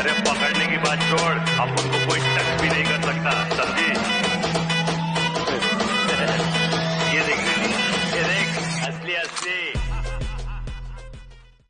अरे पकड़ने की बात छोड़, अब उनको कोई टच भी नहीं कर सकता, समझी? ये देख, ये देख, असली असली